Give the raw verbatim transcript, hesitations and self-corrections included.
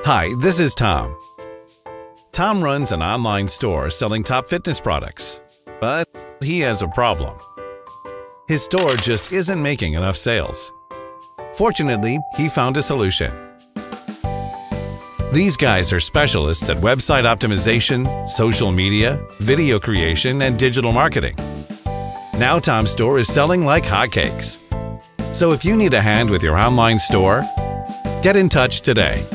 Hi, this is Tom. Tom runs an online store selling top fitness products, but he has a problem. His store just isn't making enough sales. Fortunately, he found a solution. These guys are specialists at website optimization, social media, video creation, and digital marketing. Now Tom's store is selling like hotcakes. So if you need a hand with your online store, get in touch today.